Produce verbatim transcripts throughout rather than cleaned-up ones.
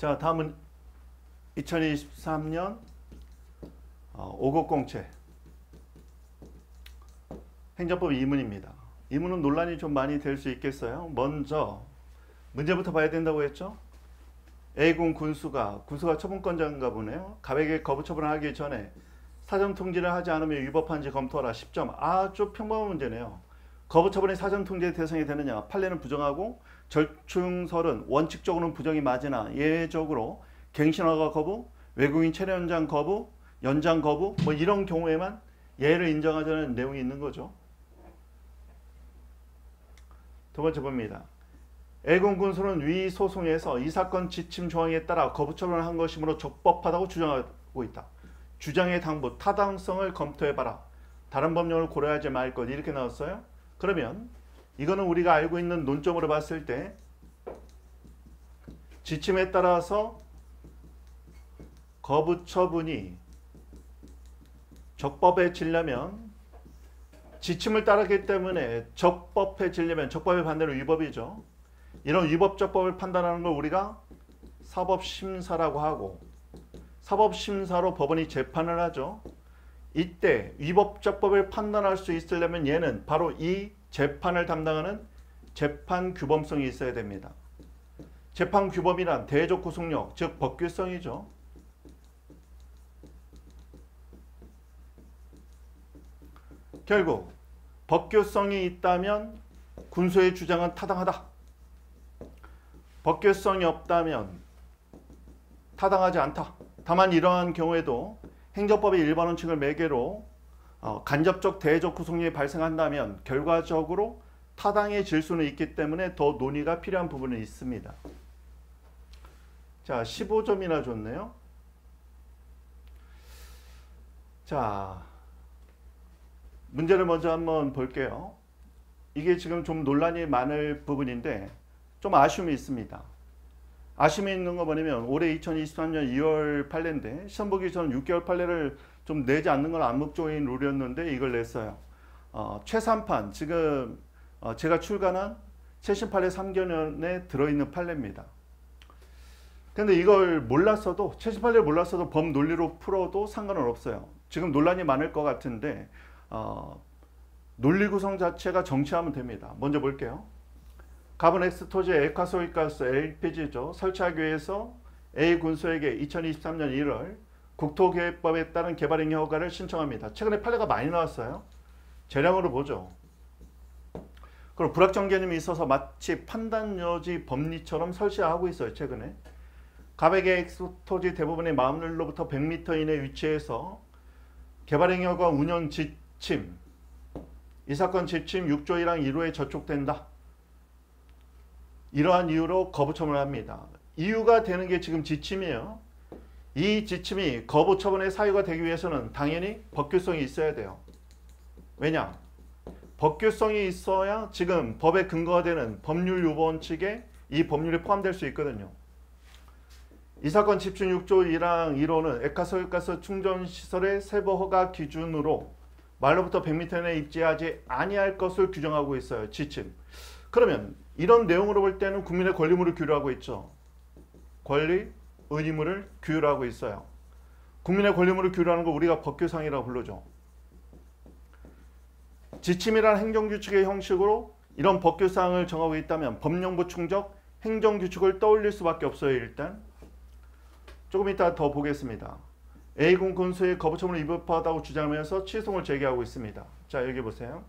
자, 다음은 이천이십삼 년 어, 오급 공채 행정법 이 문입니다. 이 문은 논란이 좀 많이 될 수 있겠어요. 먼저 문제부터 봐야 된다고 했죠. A군 군수가 군수가 처분권자인가 보네요. 갑에게 거부 처분을 하기 전에 사전 통지를 하지 않으면 위법한지 검토하라. 십 점. 아주 평범한 문제네요. 거부 처분이 사전 통지의 대상이 되느냐. 판례는 부정하고 절충설은 원칙적으로는 부정이 맞으나 예외적으로 갱신허가 거부, 외국인 체류 연장 거부, 연장 거부 뭐 이런 경우에만 예외를 인정하자는 내용이 있는 거죠. 두 번째 봅니다. A군 군수는 위 소송에서 이 사건 지침 조항에 따라 거부 처분을 한 것이므로 적법하다고 주장하고 있다. 주장의 당부, 타당성을 검토해봐라. 다른 법령을 고려하지 말 것. 이렇게 나왔어요. 그러면 이거는 우리가 알고 있는 논점으로 봤을 때 지침에 따라서 거부 처분이 적법해지려면 지침을 따르기 때문에 적법해지려면 적법의 반대로 위법이죠. 이런 위법적법을 판단하는 걸 우리가 사법심사라고 하고 사법심사로 법원이 재판을 하죠. 이때 위법적법을 판단할 수 있으려면 얘는 바로 이 재판을 담당하는 재판규범성이 있어야 됩니다. 재판규범이란 대적 구속력, 즉 법규성이죠. 결국 법규성이 있다면 군수의 주장은 타당하다. 법규성이 없다면 타당하지 않다. 다만 이러한 경우에도 행정법의 일반 원칙을 매개로 어, 간접적 대적 구속력이 발생한다면 결과적으로 타당해질 수는 있기 때문에 더 논의가 필요한 부분은 있습니다. 자, 십오 점이나 줬네요. 자, 문제를 먼저 한번 볼게요. 이게 지금 좀 논란이 많을 부분인데 좀 아쉬움이 있습니다. 아쉬움이 있는 거 뭐냐면 올해 이천이십삼 년 이월 판례인데 시험 보기 전 육 개월 판례를 좀 내지 않는 건 암묵적인 룰이었는데 이걸 냈어요. 어, 최삼판 지금 어, 제가 출간한 최신 판례 삼 개년에 들어있는 판례입니다. 근데 이걸 몰랐어도 최신 판례를 몰랐어도 법 논리로 풀어도 상관은 없어요. 지금 논란이 많을 것 같은데 어, 논리 구성 자체가 정치하면 됩니다. 먼저 볼게요. 갑은 X 토지의 액화소유가스 엘피지죠. 설치하기 위해서 A 군수에게 이천이십삼 년 일월 국토계획법에 따른 개발행위 허가를 신청합니다. 최근에 판례가 많이 나왔어요. 재량으로 보죠. 그리고 불확정 개념이 있어서 마치 판단여지 법리처럼 설치하고 있어요. 최근에. 갑에게 X 토지 대부분의 마음을로부터 백 미터 이내 위치해서 개발행위 허가 운영 지침 이 사건 지침 육 조 일 항 일 호에 저촉된다. 이러한 이유로 거부 처분을 합니다. 이유가 되는 게 지금 지침이에요. 이 지침이 거부 처분의 사유가 되기 위해서는 당연히 법규성이 있어야 돼요. 왜냐? 법규성이 있어야 지금 법에 근거가 되는 법률 유보 원칙에 이 법률이 포함될 수 있거든요. 이 사건 집중 육 조 일 항 일 호는 액화소유가스 충전시설의 세부 허가 기준으로 말로부터 백 미터 내에 입지하지 아니할 것을 규정하고 있어요. 지침. 그러면 이런 내용으로 볼 때는 국민의 권리물을 규율하고 있죠. 권리, 의무를 규율하고 있어요. 국민의 권리물을 규율하는 걸 우리가 법규상이라고 부르죠. 지침이란 행정규칙의 형식으로 이런 법규상을 정하고 있다면 법령부 충적 행정규칙을 떠올릴 수밖에 없어요. 일단 조금 이따 더 보겠습니다. A군 군수의 거부 처분을 위법하다고 주장하면서 취소를 제기하고 있습니다. 자, 여기 보세요.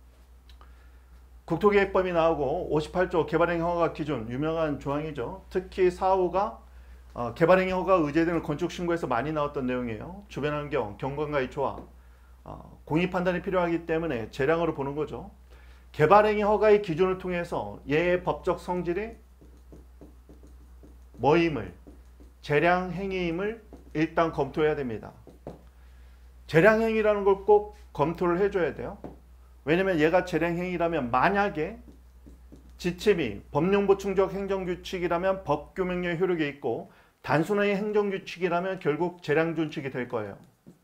국토계획법이 나오고 오십팔 조 개발행위 허가 기준 유명한 조항이죠. 특히 사 호가 어, 개발행위 허가 의제되는 건축신고에서 많이 나왔던 내용이에요. 주변환경, 경관과의 조화, 어, 공의 판단이 필요하기 때문에 재량으로 보는 거죠. 개발행위 허가의 기준을 통해서 얘의 법적 성질이 뭐임을 재량행위임을 일단 검토해야 됩니다. 재량행위라는 걸 꼭 검토를 해줘야 돼요. 왜냐면 얘가 재량행위라면 만약에 지침이 법령부 충적 행정규칙이라면 법규명령 효력이 있고 단순하게 행정규칙이라면 결국 재량준칙이 될 거예요.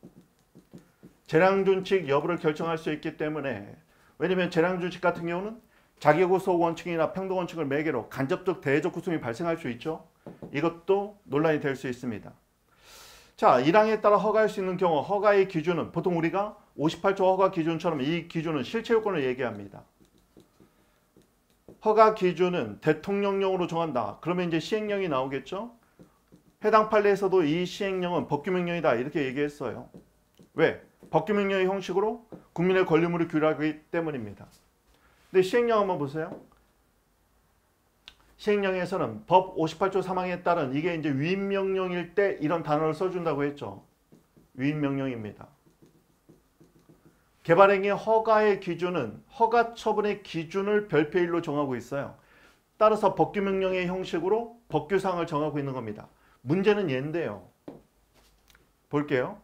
재량준칙 여부를 결정할 수 있기 때문에 왜냐면 재량준칙 같은 경우는 자기구속 원칙이나 평등원칙을 매개로 간접적 대적 구성이 발생할 수 있죠. 이것도 논란이 될 수 있습니다. 자, 일 항에 따라 허가할 수 있는 경우 허가의 기준은 보통 우리가 오십팔 조 허가 기준처럼 이 기준은 실체 요건을 얘기합니다. 허가 기준은 대통령령으로 정한다. 그러면 이제 시행령이 나오겠죠. 해당 판례에서도 이 시행령은 법규명령이다 이렇게 얘기했어요. 왜? 법규명령의 형식으로 국민의 권리물을 규율하기 때문입니다. 근데 시행령 한번 보세요. 시행령에서는 법 오십팔 조 삼 항에 따른 이게 이제 위임명령일 때 이런 단어를 써준다고 했죠. 위임명령입니다. 개발행위 허가의 기준은 허가 처분의 기준을 별표일로 정하고 있어요. 따라서 법규명령의 형식으로 법규사항을 정하고 있는 겁니다. 문제는 얘인데요. 볼게요.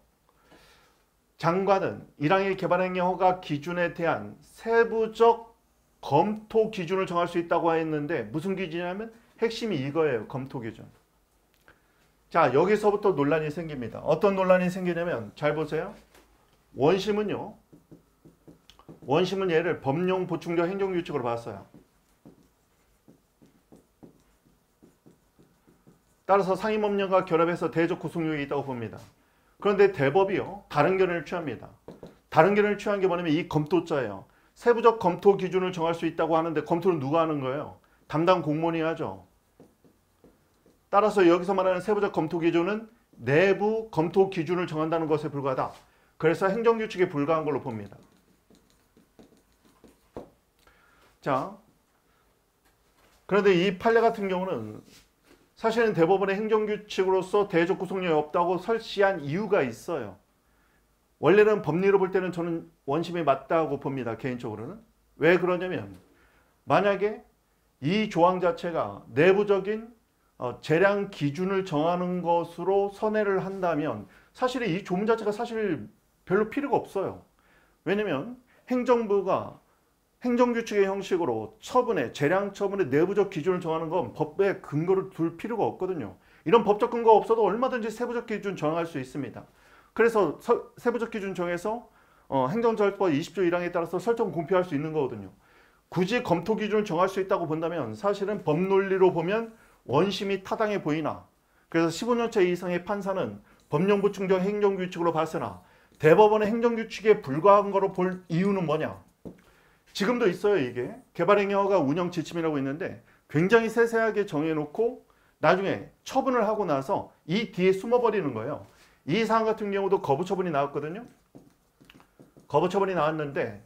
장관은 일 항의 개발행위 허가 기준에 대한 세부적 검토 기준을 정할 수 있다고 했는데 무슨 기준이냐면 핵심이 이거예요. 검토 기준. 자, 여기서부터 논란이 생깁니다. 어떤 논란이 생기냐면 잘 보세요. 원심은요. 원심은 얘를 법령 보충적 행정규칙으로 봤어요. 따라서 상임법령과 결합해서 대적 구속력이 있다고 봅니다. 그런데 대법이요. 다른 견해를 취합니다. 다른 견해를 취한 게 뭐냐면 이 검토자예요. 세부적 검토 기준을 정할 수 있다고 하는데 검토는 누가 하는 거예요? 담당 공무원이 하죠. 따라서 여기서 말하는 세부적 검토 기준은 내부 검토 기준을 정한다는 것에 불과하다. 그래서 행정규칙에 불과한 걸로 봅니다. 자, 그런데 이 판례 같은 경우는 사실은 대법원의 행정규칙으로서 대적 구속력이 없다고 설치한 이유가 있어요. 원래는 법리로 볼 때는 저는 원심이 맞다고 봅니다. 개인적으로는. 왜 그러냐면 만약에 이 조항 자체가 내부적인 어, 재량 기준을 정하는 것으로 선회를 한다면 사실 이 조문 자체가 사실 별로 필요가 없어요. 왜냐면 행정부가 행정규칙의 형식으로 처분의 재량 처분의 내부적 기준을 정하는 건 법에 근거를 둘 필요가 없거든요. 이런 법적 근거 없어도 얼마든지 세부적 기준 정할 수 있습니다. 그래서 서, 세부적 기준 정해서 어, 행정절법 이십 조 일 항에 따라서 설정 공표할 수 있는 거거든요. 굳이 검토 기준을 정할 수 있다고 본다면 사실은 법논리로 보면 원심이 타당해 보이나, 그래서 십오 년 차 이상의 판사는 법령 보충적 행정규칙으로 봤으나 대법원의 행정규칙에 불과한 거로 볼 이유는 뭐냐? 지금도 있어요. 이게 개발행위 허가 운영 지침이라고 있는데 굉장히 세세하게 정해놓고 나중에 처분을 하고 나서 이 뒤에 숨어버리는 거예요. 이 사안 같은 경우도 거부처분이 나왔거든요. 거부처분이 나왔는데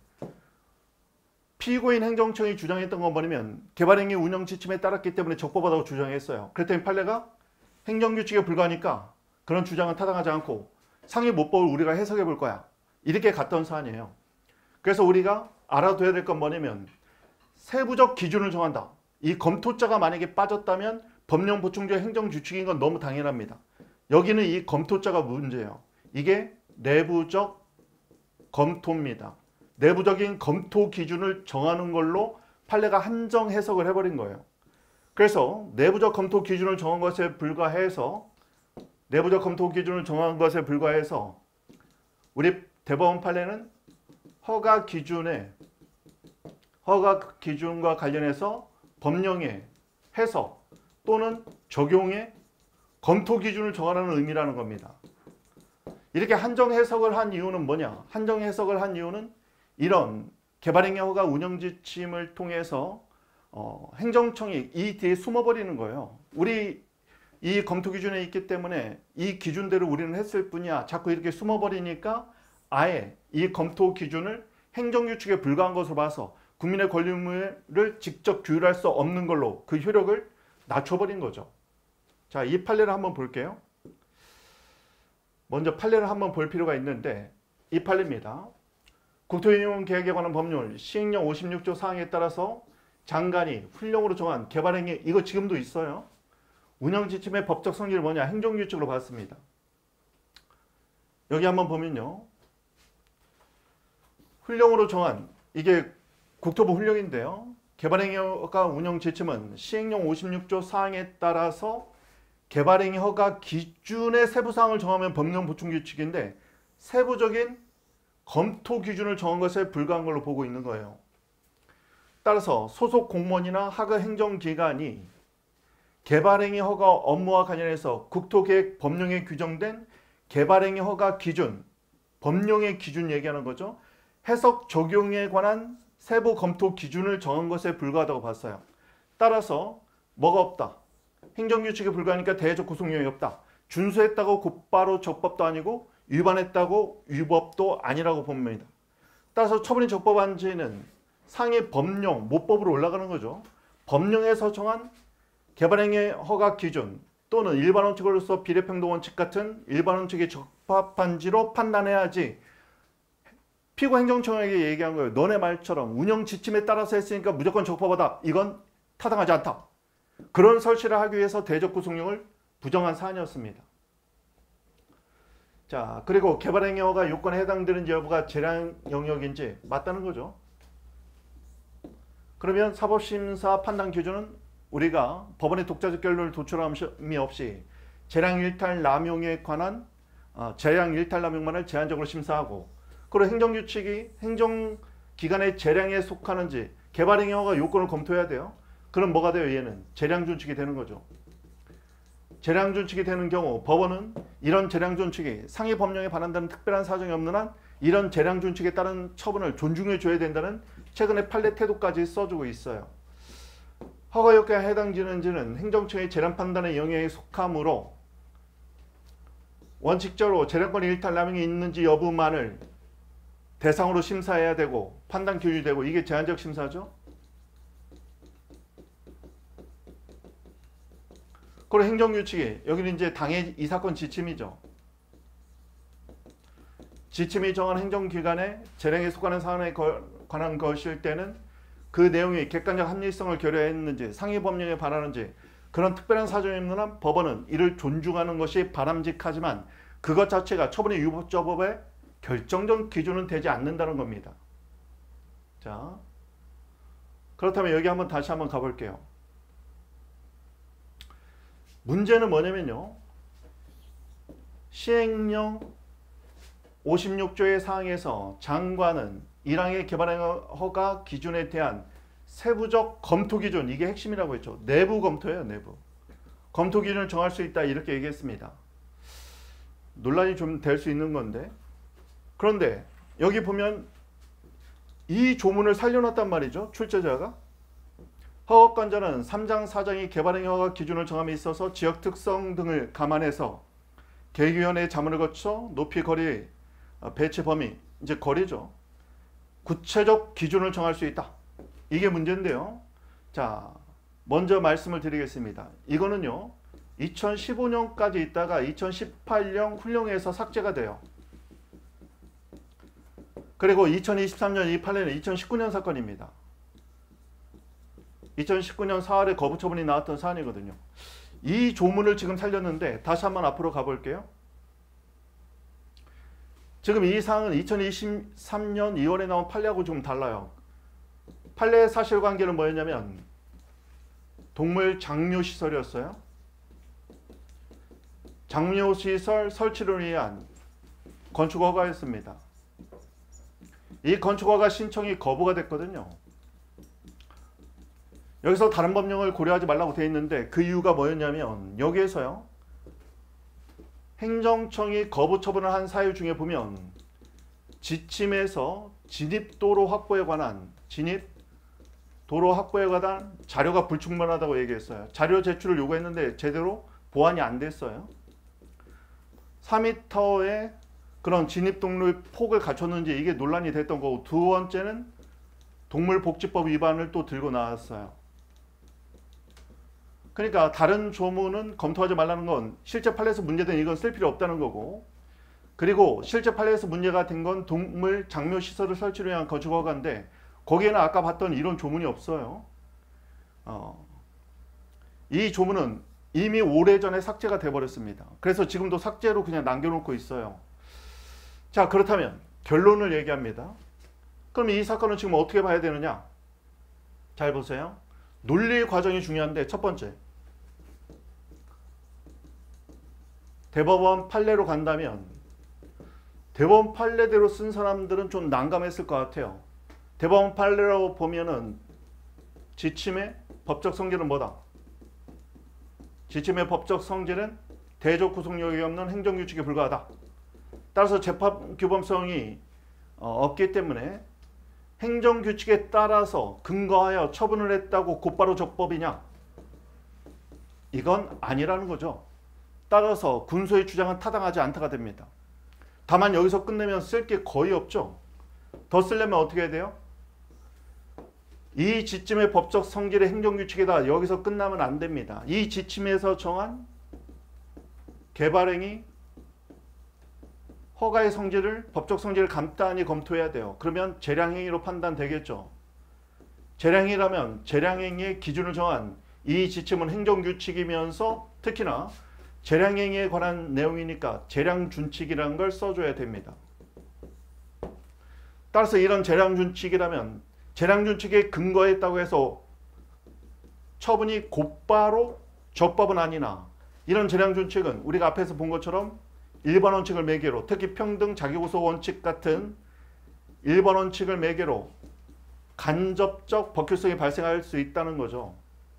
피고인 행정청이 주장했던 건 뭐냐면 개발행위 운영 지침에 따랐기 때문에 적법하다고 주장했어요. 그랬더니 판례가 행정규칙에 불과하니까 그런 주장은 타당하지 않고 상위모법을 우리가 해석해 볼 거야. 이렇게 갔던 사안이에요. 그래서 우리가 알아둬야 될 건 뭐냐면 세부적 기준을 정한다. 이 검토자가 만약에 빠졌다면 법령 보충적 행정규칙인 건 너무 당연합니다. 여기는 이 검토자가 문제예요. 이게 내부적 검토입니다. 내부적인 검토 기준을 정하는 걸로 판례가 한정 해석을 해버린 거예요. 그래서 내부적 검토 기준을 정한 것에 불과해서 내부적 검토 기준을 정한 것에 불과해서 우리 대법원 판례는 허가 기준에 허가 기준과 관련해서 법령의 해석 또는 적용의 검토 기준을 정하라는 의미라는 겁니다. 이렇게 한정 해석을 한 이유는 뭐냐? 한정 해석을 한 이유는 이런 개발행위 허가 운영 지침을 통해서 어, 행정청이 이 뒤에 숨어버리는 거예요. 우리 이 검토 기준에 있기 때문에 이 기준대로 우리는 했을 뿐이야. 자꾸 이렇게 숨어버리니까 아예 이 검토 기준을 행정규칙에 불과한 것으로 봐서 국민의 권리물을 직접 규율할 수 없는 걸로 그 효력을 낮춰버린 거죠. 자, 이 판례를 한번 볼게요. 먼저 판례를 한번 볼 필요가 있는데 이 판례입니다. 국토운용 계획에 관한 법률 시행령 오십육 조 사항에 따라서 장관이 훈령으로 정한 개발행위, 이거 지금도 있어요. 운영지침의 법적 성질이 뭐냐? 행정규칙으로 봤습니다. 여기 한번 보면요. 훈령으로 정한, 이게 국토부 훈령인데요. 개발행위 허가 운영지침은 시행령 오십육 조 사항에 따라서 개발행위 허가 기준의 세부사항을 정하면 법령 보충규칙인데 세부적인 검토 기준을 정한 것에 불과한 걸로 보고 있는 거예요. 따라서 소속 공무원이나 하급 행정기관이 개발행위 허가 업무와 관련해서 국토계획 법령에 규정된 개발행위 허가 기준, 법령의 기준 얘기하는 거죠. 해석 적용에 관한 세부 검토 기준을 정한 것에 불과하다고 봤어요. 따라서 뭐가 없다. 행정규칙에 불과하니까 대외적 구속력이 없다. 준수했다고 곧바로 적법도 아니고 위반했다고 위법도 아니라고 봅니다. 따라서 처분이 적법한지는 상위 법령, 모법으로 올라가는 거죠. 법령에서 정한 개발행위 허가 기준 또는 일반 원칙으로서 비례평등 원칙 같은 일반 원칙에 적합한지로 판단해야지 피고 행정청에게 얘기한 거예요. 너네 말처럼 운영 지침에 따라서 했으니까 무조건 적법하다. 이건 타당하지 않다. 그런 설치를 하기 위해서 대적 구속력을 부정한 사안이었습니다. 자, 그리고 개발행위 허가 요건에 해당되는지 여부가 재량 영역인지 맞다는 거죠. 그러면 사법심사 판단 기준은 우리가 법원의 독자적 결론을 도출함이 없이 재량 일탈 남용에 관한 어, 재량 일탈 남용만을 제한적으로 심사하고, 그리고 행정규칙이 행정기관의 재량에 속하는지 개발행위 허가 요건을 검토해야 돼요. 그럼 뭐가 돼요? 얘는 재량준칙이 되는 거죠. 재량준칙이 되는 경우 법원은 이런 재량준칙이 상위 법령에 반한다는 특별한 사정이 없는 한 이런 재량준칙에 따른 처분을 존중해 줘야 된다는 최근의 판례 태도까지 써주고 있어요. 허가 요건에 해당되는지는 행정청의 재량 판단의 영역에 속하므로 원칙적으로 재량권 일탈 남용이 있는지 여부만을 대상으로 심사해야 되고 판단 기준이 되고, 이게 제한적 심사죠. 그리고 행정규칙이 여기는 이제 당의 이 사건 지침이죠. 지침이 정한 행정기관의 재량에 속하는 사안에 관한 것일 때는 그 내용이 객관적 합리성을 결여했는지 상위 법령에 반하는지 그런 특별한 사정이 없는 한 법원은 이를 존중하는 것이 바람직하지만 그것 자체가 처분의 위법적법의 결정적 기준은 되지 않는다는 겁니다. 자, 그렇다면 여기 한번 다시 한번 가볼게요. 문제는 뭐냐면요. 시행령 오십육 조의 사항에서 장관은 일 항의 개발행위 허가 기준에 대한 세부적 검토 기준, 이게 핵심이라고 했죠. 내부 검토예요. 내부. 검토 기준을 정할 수 있다 이렇게 얘기했습니다. 논란이 좀 될 수 있는 건데, 그런데 여기 보면 이 조문을 살려놨단 말이죠. 출제자가. 허가권자는 삼 장 사 장이 개발행위 허가 기준을 정함에 있어서 지역 특성 등을 감안해서 계획위원회의 자문을 거쳐 높이 거리 배치 범위, 이제 거리죠. 구체적 기준을 정할 수 있다. 이게 문제인데요. 자, 먼저 말씀을 드리겠습니다. 이거는요. 이천십오 년까지 있다가 이천십팔 년 훈령에서 삭제가 돼요. 그리고 이천이십삼 년 이 판례는 이천십구 년 사건입니다. 이천십구 년 사월에 거부 처분이 나왔던 사안이거든요. 이 조문을 지금 살렸는데 다시 한번 앞으로 가볼게요. 지금 이 사항은 이천이십삼 년 이월에 나온 판례하고 좀 달라요. 판례의 사실관계는 뭐였냐면 동물 장묘시설이었어요. 장묘시설 설치를 위한 건축허가였습니다. 이 건축허가 신청이 거부가 됐거든요. 여기서 다른 법령을 고려하지 말라고 되어 있는데 그 이유가 뭐였냐면 여기에서요. 행정청이 거부 처분을 한 사유 중에 보면 지침에서 진입도로 확보에 관한 진입도로 확보에 관한 자료가 불충분하다고 얘기했어요. 자료 제출을 요구했는데 제대로 보완이 안 됐어요. 사 미터의 그런 진입동로의 폭을 갖췄는지 이게 논란이 됐던 거고, 두 번째는 동물복지법 위반을 또 들고 나왔어요. 그러니까 다른 조문은 검토하지 말라는 건 실제 판례에서 문제된 이건 쓸 필요 없다는 거고, 그리고 실제 판례에서 문제가 된 건 동물 장묘시설을 설치를 위한 건축허가인데 거기에는 아까 봤던 이런 조문이 없어요. 어, 이 조문은 이미 오래전에 삭제가 돼버렸습니다. 그래서 지금도 삭제로 그냥 남겨놓고 있어요. 자, 그렇다면 결론을 얘기합니다. 그럼 이 사건은 지금 어떻게 봐야 되느냐? 잘 보세요. 논리 과정이 중요한데 첫 번째, 대법원 판례로 간다면 대법원 판례대로 쓴 사람들은 좀 난감했을 것 같아요. 대법원 판례로 보면은 지침의 법적 성질은 뭐다? 지침의 법적 성질은 대적 구속력이 없는 행정규칙에 불과하다. 따라서 재판 규범성이 없기 때문에 행정규칙에 따라서 근거하여 처분을 했다고 곧바로 적법이냐? 이건 아니라는 거죠. 따라서 군소의 주장은 타당하지 않다가 됩니다. 다만 여기서 끝내면 쓸 게 거의 없죠. 더 쓰려면 어떻게 해야 돼요? 이 지침의 법적 성질의 행정규칙이다. 여기서 끝나면 안 됩니다. 이 지침에서 정한 개발행위 허가의 성질을 법적 성질을 간단히 검토해야 돼요. 그러면 재량행위로 판단되겠죠. 재량행위라면 재량행위의 기준을 정한 이 지침은 행정규칙이면서 특히나 재량행위에 관한 내용이니까 재량준칙이라는 걸 써줘야 됩니다. 따라서 이런 재량준칙이라면 재량준칙에 근거했다고 해서 처분이 곧바로 적법은 아니나 이런 재량준칙은 우리가 앞에서 본 것처럼 일 번 원칙을 매개로 특히 평등 자기고소 원칙 같은 일 번 원칙을 매개로 간접적 법규성이 발생할 수 있다는 거죠.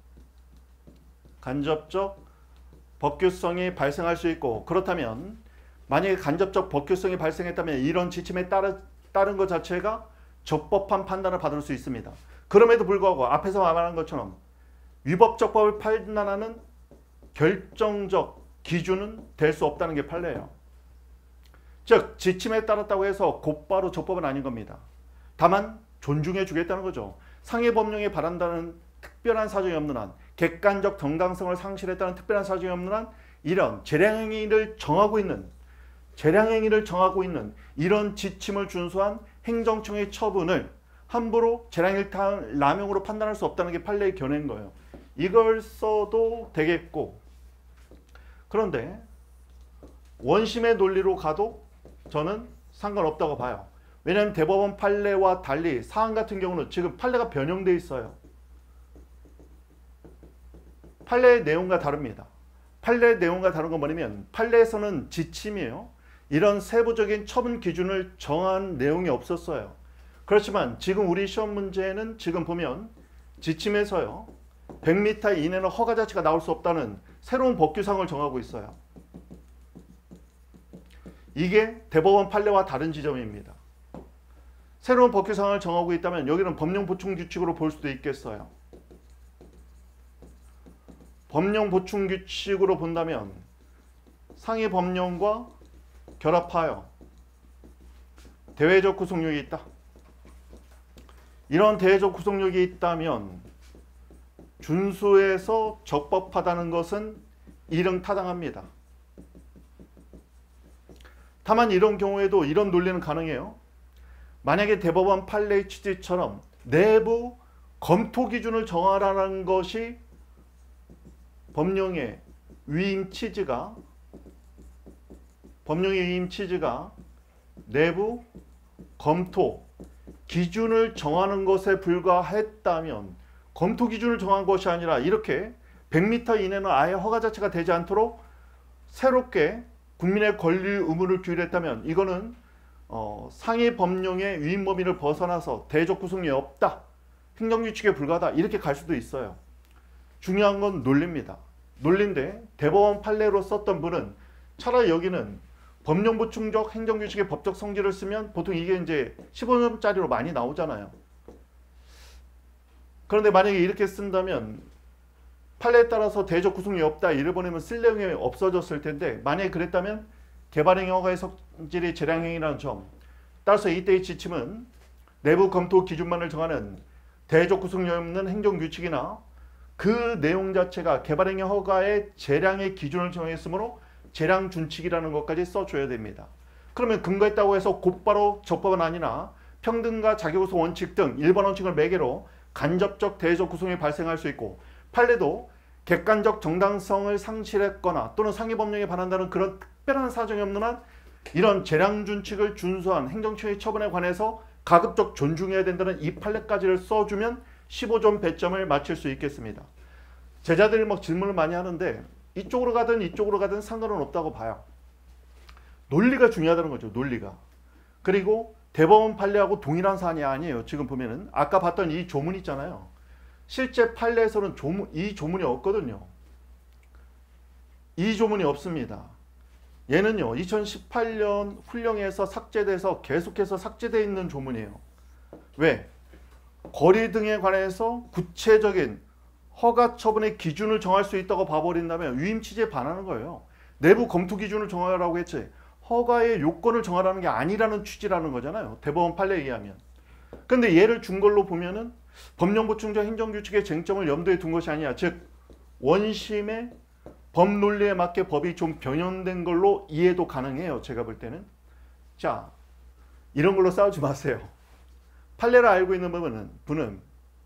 간접적 법규성이 발생할 수 있고 그렇다면 만약에 간접적 법규성이 발생했다면 이런 지침에 따르, 따른 것 자체가 적법한 판단을 받을 수 있습니다. 그럼에도 불구하고 앞에서 말한 것처럼 위법적법을 판단하는 결정적 기준은 될 수 없다는 게 판례예요. 즉 지침에 따랐다고 해서 곧바로 적법은 아닌 겁니다. 다만 존중해 주겠다는 거죠. 상해 법령에 바란다는 특별한 사정이 없는 한 객관적 정당성을 상실했다는 특별한 사정이 없는 한 이런 재량행위를 정하고 있는 재량행위를 정하고 있는 이런 지침을 준수한 행정청의 처분을 함부로 재량일탈 남용으로 판단할 수 없다는 게 판례의 견해인 거예요. 이걸 써도 되겠고 그런데 원심의 논리로 가도 저는 상관없다고 봐요. 왜냐하면 대법원 판례와 달리 사안 같은 경우는 지금 판례가 변형되어 있어요. 판례의 내용과 다릅니다. 판례의 내용과 다른 건 뭐냐면 판례에서는 지침이에요. 이런 세부적인 처분 기준을 정한 내용이 없었어요. 그렇지만 지금 우리 시험 문제는 지금 보면 지침에서요. 백 미터 이내는 허가 자체가 나올 수 없다는 새로운 법규상을 정하고 있어요. 이게 대법원 판례와 다른 지점입니다. 새로운 법규상을 정하고 있다면 여기는 법령 보충 규칙으로 볼 수도 있겠어요. 법령 보충 규칙으로 본다면 상위 법령과 결합하여 대외적 구속력이 있다. 이런 대외적 구속력이 있다면 준수해서 적법하다는 것은 일응타당합니다. 다만 이런 경우에도 이런 논리는 가능해요. 만약에 대법원 판례의 취지처럼 내부 검토 기준을 정하라는 것이 법령의 위임 취지가 법령의 위임 취지가 내부 검토 기준을 정하는 것에 불과했다면 검토 기준을 정한 것이 아니라 이렇게 백 미터 이내는 아예 허가 자체가 되지 않도록 새롭게 국민의 권리 의무를 규율했다면 이거는 어, 상위 법령의 위임 범위를 벗어나서 대적 구속력이 없다. 행정규칙에 불과하다. 이렇게 갈 수도 있어요. 중요한 건 논리입니다. 논리인데 대법원 판례로 썼던 분은 차라리 여기는 법령 보충적 행정규칙의 법적 성질을 쓰면 보통 이게 이제 십오 점짜리로 많이 나오잖아요. 그런데 만약에 이렇게 쓴다면 판례에 따라서 대적 구속력이 없다. 이를 보내면 쓸 내용이 없어졌을 텐데 만약에 그랬다면 개발행위 허가의 성질이 재량행위라는 점 따라서 이때의 지침은 내부 검토 기준만을 정하는 대적 구속력이 없는 행정규칙이나 그 내용 자체가 개발행위 허가의 재량의 기준을 정했으므로 재량준칙이라는 것까지 써줘야 됩니다. 그러면 근거했다고 해서 곧바로 적법은 아니나 평등과 자기고소 원칙 등 일 번 원칙을 매개로 간접적 대적 구속력이 발생할 수 있고 판례도 객관적 정당성을 상실했거나 또는 상위 법령에 반한다는 그런 특별한 사정이 없는 한 이런 재량준칙을 준수한 행정처의 처분에 관해서 가급적 존중해야 된다는 이 판례까지를 써주면 십오 점 배점을 맞출 수 있겠습니다. 제자들이 막 질문을 많이 하는데 이쪽으로 가든 이쪽으로 가든 상관은 없다고 봐요. 논리가 중요하다는 거죠. 논리가. 그리고 대법원 판례하고 동일한 사안이 아니에요. 지금 보면은 아까 봤던 이 조문 있잖아요. 실제 판례에서는 조문, 이 조문이 없거든요. 이 조문이 없습니다. 얘는요 이천십팔 년 훈령에서 삭제돼서 계속해서 삭제되어 있는 조문이에요. 왜? 거리 등에 관해서 구체적인 허가 처분의 기준을 정할 수 있다고 봐버린다면 위임 취지에 반하는 거예요. 내부 검토 기준을 정하라고 했지 허가의 요건을 정하라는 게 아니라는 취지라는 거잖아요. 대법원 판례에 의하면. 근데 얘를 준 걸로 보면은 법령 보충자 행정규칙의 쟁점을 염두에 둔 것이 아니야. 즉 원심의 법 논리에 맞게 법이 좀 변형된 걸로 이해도 가능해요. 제가 볼 때는. 자, 이런 걸로 싸우지 마세요. 판례를 알고 있는 부분은 분은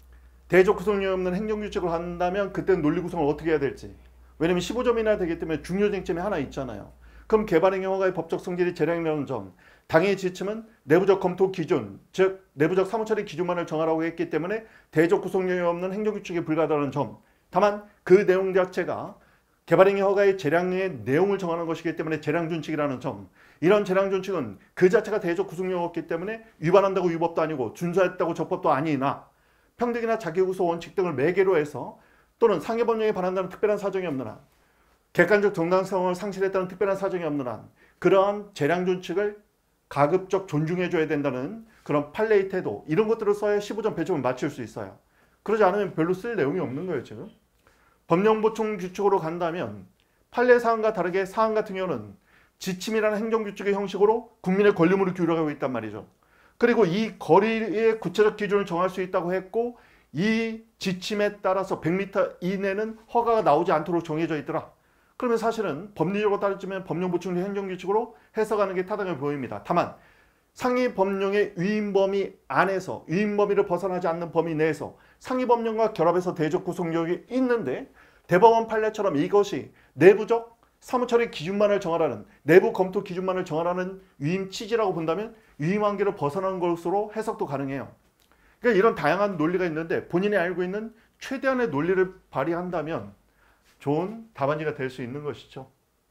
대적 구성력이 없는 행정규칙을 한다면 그때는 논리 구성을 어떻게 해야 될지. 왜냐면 십오 점이나 되기 때문에 중요 쟁점이 하나 있잖아요. 그럼 개발행위 허가의 법적 성질이 재량이라는 점, 당의 지침은 내부적 검토 기준, 즉 내부적 사무처리 기준만을 정하라고 했기 때문에 대적 구성력이 없는 행정규칙에 불과하다는 점. 다만 그 내용 자체가 개발행위 허가의 재량의 내용을 정하는 것이기 때문에 재량준칙이라는 점. 이런 재량준칙은 그 자체가 대적 구성력이 없기 때문에 위반한다고 위법도 아니고 준수했다고 적법도 아니나 평등이나 자기구소 원칙 등을 매개로 해서 또는 상해법령에 반한다는 특별한 사정이 없는 한 객관적 정당성을 상실했다는 특별한 사정이 없는 한 그러한 재량준칙을 가급적 존중해줘야 된다는 그런 판례의 태도 이런 것들을 써야 십오 점 배점을 맞출 수 있어요. 그러지 않으면 별로 쓸 내용이 없는 거예요. 지금. 법령 보충 규칙으로 간다면 판례 사항과 다르게 사항 같은 경우는 지침이라는 행정규칙의 형식으로 국민의 권리물을 기울여가고 있단 말이죠. 그리고 이 거리의 구체적 기준을 정할 수 있다고 했고 이 지침에 따라서 백 미터 이내는 허가가 나오지 않도록 정해져 있더라. 그러면 사실은 법리적으로 따지면 법령 보충 행정규칙으로 해석하는 게 타당해 보입니다. 다만 상위 법령의 위임 범위 안에서 위임 범위를 벗어나지 않는 범위 내에서 상위 법령과 결합해서 대적 구속력이 있는데 대법원 판례처럼 이것이 내부적 사무처리 기준만을 정하라는 내부 검토 기준만을 정하라는 위임 취지라고 본다면 위임 한계를 벗어나는 것으로 해석도 가능해요. 그러니까 이런 다양한 논리가 있는데 본인이 알고 있는 최대한의 논리를 발휘한다면 좋은 답안지가 될 수 있는 것이죠.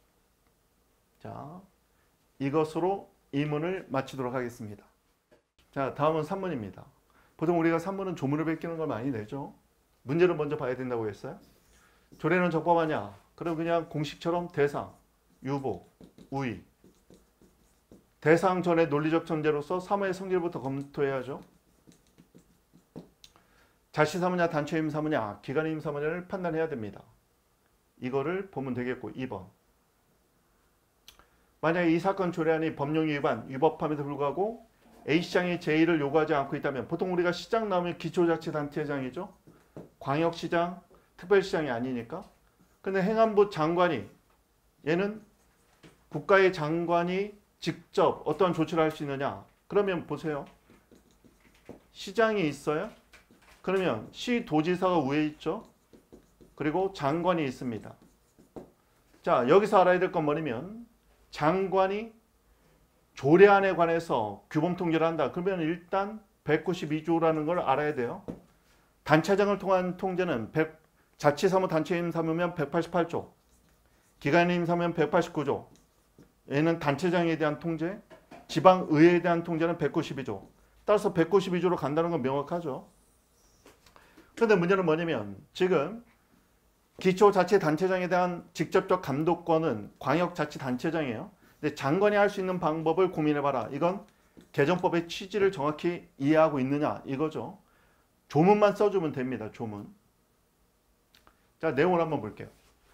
자, 이것으로 이 문을 마치도록 하겠습니다. 자, 다음은 삼 문입니다. 보통 우리가 삼 문은 조문을 베끼는 걸 많이 내죠. 문제를 먼저 봐야 된다고 했어요. 조례는 적법하냐? 그럼 그냥 공식처럼 대상, 유보, 우의. 대상 전에 논리적 전제로서 사무의 성질부터 검토해야죠. 자치사무냐 단체임사무냐 기관임사무냐를 판단해야 됩니다. 이거를 보면 되겠고 이 번. 만약에 이 사건 조례안이 법령 위반, 위법함에도 불구하고 A시장이 제의를 요구하지 않고 있다면 보통 우리가 시장 나오면 기초자치단체장이죠. 광역시장, 특별시장이 아니니까. 근데 행안부 장관이 얘는 국가의 장관이 직접 어떤 조치를 할 수 있느냐. 그러면 보세요. 시장이 있어요. 그러면 시도지사가 위에 있죠. 그리고 장관이 있습니다. 자, 여기서 알아야 될 건 뭐냐면 장관이 조례안에 관해서 규범 통제를 한다. 그러면 일단 백구십이 조라는 걸 알아야 돼요. 단체장을 통한 통제는 자치사무 단체임 사무면 백팔십팔 조, 기관임 사무면 백팔십구 조. 얘는 단체장에 대한 통제, 지방의회에 대한 통제는 백구십이 조. 따라서 백구십이 조로 간다는 건 명확하죠. 그런데 문제는 뭐냐면 지금 기초자치단체장에 대한 직접적 감독권은 광역자치단체장이에요. 근데 장관이 할 수 있는 방법을 고민해봐라. 이건 개정법의 취지를 정확히 이해하고 있느냐 이거죠. 조문만 써주면 됩니다. 조문. 자, 내용을 한번 볼게요.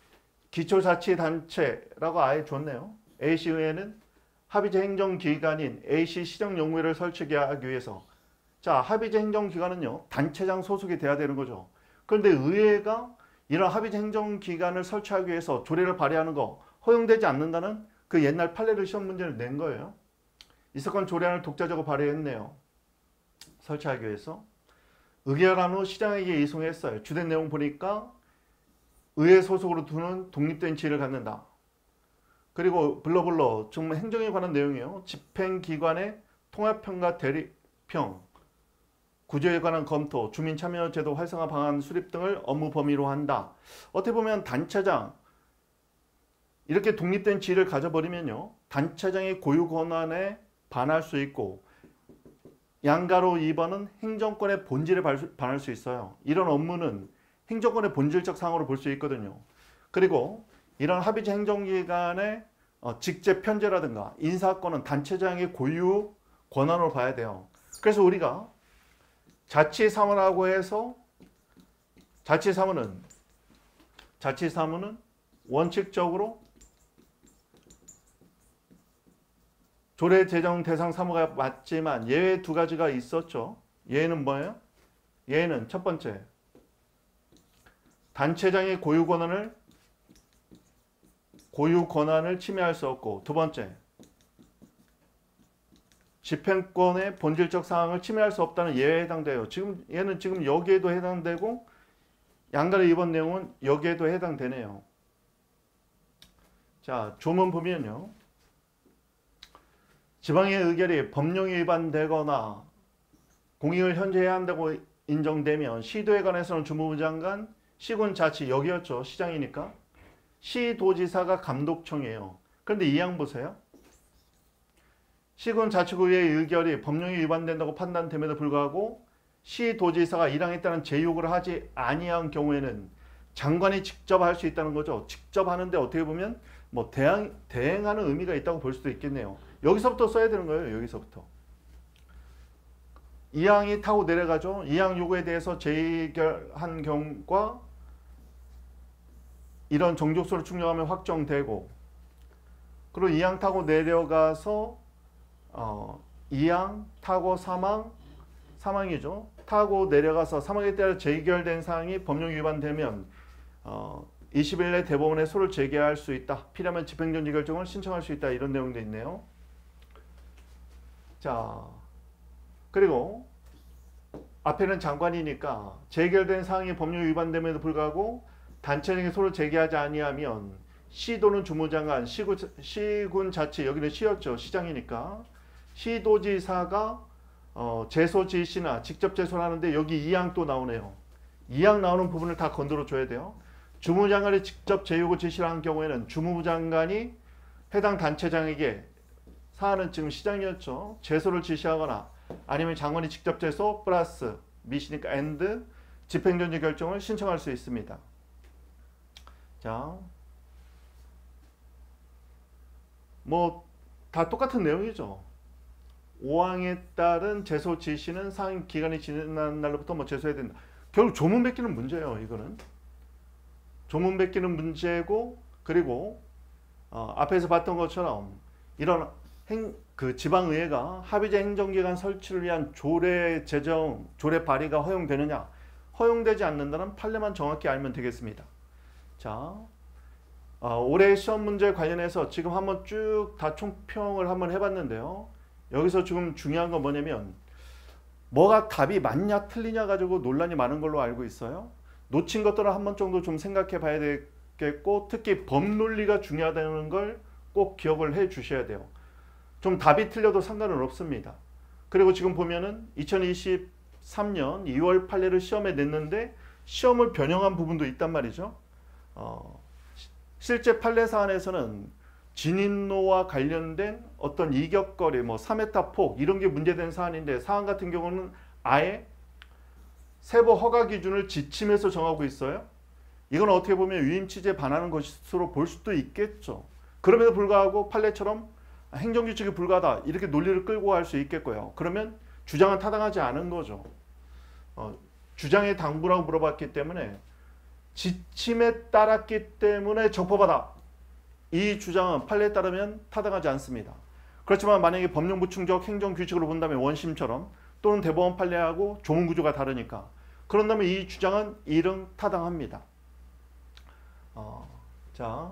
기초자치단체라고 아예 줬네요. A시의회는 합의제 행정기관인 A시 시정연구회를 설치하기 위해서 자, 합의제 행정기관은요. 단체장 소속이 돼야 되는 거죠. 그런데 의회가 이런 합의제 행정기관을 설치하기 위해서 조례를 발의하는 거 허용되지 않는다는 그 옛날 판례를 시험 문제를 낸 거예요. 이 사건 조례안을 독자적으로 발의했네요. 설치하기 위해서. 의결한 후 시장에게 이송했어요. 주된 내용 보니까 의회 소속으로 두는 독립된 지위를 갖는다. 그리고 블러블러 정말 행정에 관한 내용이에요. 집행기관의 통합평가 대리평, 구조에 관한 검토, 주민참여제도 활성화 방안 수립 등을 업무 범위로 한다. 어떻게 보면 단체장, 이렇게 독립된 지위를 가져버리면요. 단체장의 고유 권한에 반할 수 있고 양가로 이 번은 행정권의 본질에 반할 수 있어요. 이런 업무는 행정권의 본질적 상황으로 볼 수 있거든요. 그리고 이런 합의제 행정기관의 어, 직제 편제라든가 인사권은 단체장의 고유 권한으로 봐야 돼요. 그래서 우리가 자치사무라고 해서 자치사무는 자치사무는 원칙적으로 조례 제정 대상 사무가 맞지만 예외 두 가지가 있었죠. 예외는 뭐예요? 예외는 첫 번째, 단체장의 고유 권한을 고유 권한을 침해할 수 없고, 두 번째, 집행권의 본질적 사항을 침해할 수 없다는 예외에 해당돼요. 지금 얘는 지금 여기에도 해당되고 양날의 이번 내용은 여기에도 해당되네요. 자, 조문 보면요. 지방의 의결이 법령에 위반되거나 공익을 현재해야 한다고 인정되면 시도에 관해서는 주무부 장관, 시군자치, 여기였죠. 시장이니까. 시도지사가 감독청이에요. 그런데 이 항 보세요. 시군자치구의 의결이 법령에 위반된다고 판단됨에도 불구하고 시도지사가 일 항에 따른 제요구를 하지 아니한 경우에는 장관이 직접 할 수 있다는 거죠. 직접 하는데 어떻게 보면 뭐 대행, 대행하는 의미가 있다고 볼 수도 있겠네요. 여기서부터 써야 되는 거예요. 여기서부터. 이 항이 타고 내려가죠. 이 항 요구에 대해서 재의결한 경우가 이런 정족수를 충족하면 확정되고, 그리고 이 항 타고 내려가서 어, 이 항 타고 삼 항, 삼 항이죠. 타고 내려가서 삼 항에 따라 재결된 사항이 법령 위반되면 어, 이십 일 내 대법원에 소를 제기할 수 있다. 필요하면 집행정지 결정을 신청할 수 있다. 이런 내용도 있네요. 자, 그리고 앞에는 장관이니까 재결된 사항이 법령 위반됨에도 불구하고 단체장이 소를 제기하지 아니하면 시도는 주무장관, 시군, 시군자치, 여기는 시였죠. 시장이니까. 시도지사가 어, 제소 지시나 직접 제소를 하는데 여기 이 항 또 나오네요. 이 항 나오는 부분을 다 건드려 줘야 돼요. 주무장관이 직접 제요구 지시를 한 경우에는 주무부 장관이 해당 단체장에게, 사안은 지금 시장이었죠. 제소를 지시하거나 아니면 장관이 직접 제소 플러스 미시니까 and 집행정지 결정을 신청할 수 있습니다. 자, 뭐 다 똑같은 내용이죠. 오 항에 따른 제소 지시는 상임 기간이 지난 날로부터 뭐 제소해야 된다. 결국 조문 뺏기는 문제예요. 이거는 조문 뺏기는 문제고, 그리고 어, 앞에서 봤던 것처럼 이런 행, 그 지방의회가 합의제 행정기관 설치를 위한 조례 제정, 조례 발의가 허용되느냐? 허용되지 않는다는 판례만 정확히 알면 되겠습니다. 자, 어, 올해 시험 문제 관련해서 지금 한번 쭉 다 총평을 한번 해봤는데요. 여기서 지금 중요한 건 뭐냐면 뭐가 답이 맞냐 틀리냐 가지고 논란이 많은 걸로 알고 있어요. 놓친 것들을 한 번 정도 좀 생각해 봐야 되겠고, 특히 법논리가 중요하다는 걸 꼭 기억을 해 주셔야 돼요. 좀 답이 틀려도 상관은 없습니다. 그리고 지금 보면은 이천이십삼 년 이월 판례를 시험에 냈는데 시험을 변형한 부분도 있단 말이죠. 어, 실제 판례 사안에서는 진입로와 관련된 어떤 이격거리, 뭐 삼 회타 폭 이런 게 문제된 사안인데, 사안 같은 경우는 아예 세부 허가 기준을 지침에서 정하고 있어요. 이건 어떻게 보면 위임 취지에 반하는 것으로 볼 수도 있겠죠. 그럼에도 불구하고 판례처럼 행정규칙이 불가하다 이렇게 논리를 끌고 갈 수 있겠고요. 그러면 주장은 타당하지 않은 거죠. 어, 주장의 당부라고 물어봤기 때문에 지침에 따랐기 때문에 적법하다. 이 주장은 판례에 따르면 타당하지 않습니다. 그렇지만 만약에 법령부충적 행정규칙으로 본다면 원심처럼, 또는 대법원 판례하고 조문구조가 다르니까, 그런다면 이 주장은 일응 타당합니다. 어, 자,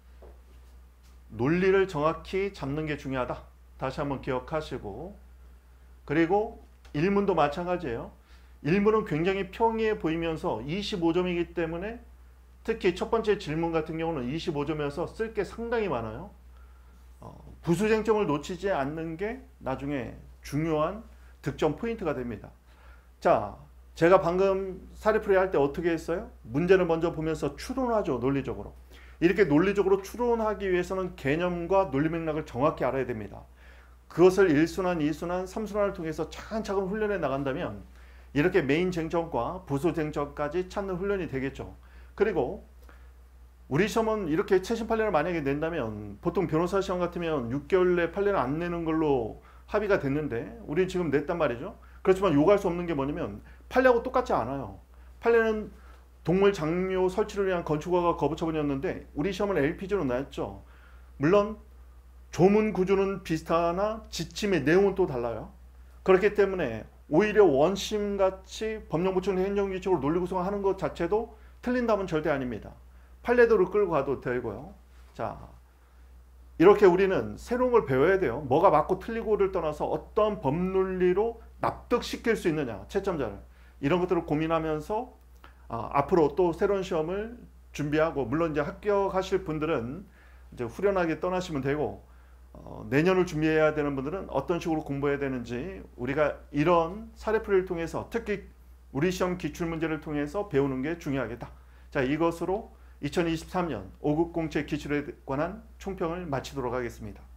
논리를 정확히 잡는 게 중요하다. 다시 한번 기억하시고, 그리고 일문도 마찬가지예요. 일문은 굉장히 평이해 보이면서 이십오 점이기 때문에 특히 첫 번째 질문 같은 경우는 이십오 점이어서 쓸 게 상당히 많아요. 어, 부수쟁점을 놓치지 않는 게 나중에 중요한 득점 포인트가 됩니다. 자, 제가 방금 사리풀이 할 때 어떻게 했어요? 문제를 먼저 보면서 추론하죠. 논리적으로. 이렇게 논리적으로 추론하기 위해서는 개념과 논리 맥락을 정확히 알아야 됩니다. 그것을 일 순환, 이 순환, 삼 순환을 통해서 차근차근 훈련해 나간다면 이렇게 메인 쟁점과 부수 쟁점까지 찾는 훈련이 되겠죠. 그리고 우리 시험은 이렇게 최신 판례를 만약에 낸다면 보통 변호사 시험 같으면 육 개월 내 판례를 안 내는 걸로 합의가 됐는데 우리 지금 냈단 말이죠. 그렇지만 요구할 수 없는 게 뭐냐면 판례하고 똑같지 않아요. 판례는 동물 장료 설치를 위한 건축허가 거부 처분이었는데 우리 시험은 엘피지로 나왔죠. 물론 조문 구조는 비슷하나 지침의 내용은 또 달라요. 그렇기 때문에 오히려 원심같이 법령 보충 행정규칙으로 논리 구성하는 것 자체도 틀린다면 절대 아닙니다. 판례도를 끌고 가도 되고요. 자, 이렇게 우리는 새로운 걸 배워야 돼요. 뭐가 맞고 틀리고를 떠나서 어떤 법논리로 납득시킬 수 있느냐, 채점자를. 이런 것들을 고민하면서 아, 앞으로 또 새로운 시험을 준비하고, 물론 이제 합격하실 분들은 이제 후련하게 떠나시면 되고, 어, 내년을 준비해야 되는 분들은 어떤 식으로 공부해야 되는지 우리가 이런 사례풀이를 통해서, 특히 우리 시험 기출문제를 통해서 배우는 게 중요하겠다. 자, 이것으로 이천이십삼 년 오 급 공채 기출에 관한 총평을 마치도록 하겠습니다.